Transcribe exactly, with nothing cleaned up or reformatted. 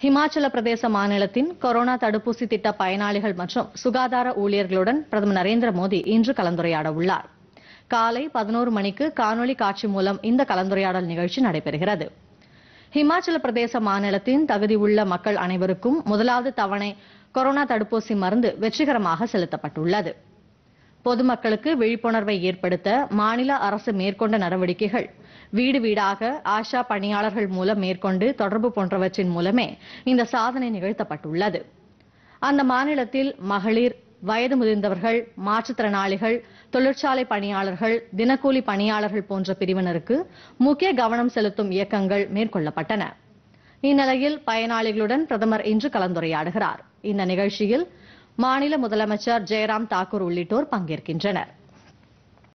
ஹிமாச்சல பிரதேச மாநிலத்தின் கொரோனா தடுப்பூசி திட்ட பயனாளிகள் மற்றும் சுகாதார ஊழியர்களுடன் பிரதமர் நரேந்திர மோடி இன்று கலந்துரையாட உள்ளார். காலை பதினோரு மணிக்கு காணொலி காட்சி மூலம் இந்த கலந்துரையாடல் நிகழ்ச்சி நடைபெறுகிறது. ஹிமாச்சல பிரதேச மாநிலத்தின் தகுதி உள்ள மக்கள் அனைவருக்கும் முதலாவது தவணை கொரோனா தடுப்பூசி மருந்து வெற்றிகரமாக செலுத்தப்பட்டுள்ளது. பொதுமக்களுக்கு விழிப்புணர்வை ஏற்படுத்த மாநில அரசு மேற்கொண்ட நடவடிக்கைகள், வீடு வீடாக ஆஷா பணியாளர்கள் மூலம் மேற்கொண்டு தொடர்பு போன்றவற்றின் மூலமே இந்த சாதனை நிகழ்த்தப்பட்டுள்ளது. அந்த மாநிலத்தில் மகளிர், வயது முதிர்ந்தவர்கள், மாற்றுத்திறனாளிகள், தொழிற்சாலை பணியாளர்கள், தினக்கூலி பணியாளர்கள் போன்ற பிரிவினருக்கு முக்கிய கவனம் செலுத்தும் இயக்கங்கள் மேற்கொள்ளப்பட்டன. இந்நிலையில் பயனாளிகளுடன் பிரதமர் இன்று கலந்துரையாடுகிறார். இந்த நிகழ்ச்சியில் மாநில முதலமைச்சர் ஜெயராம் தாக்கூர் உள்ளிட்டோர் பங்கேற்கின்றனர்.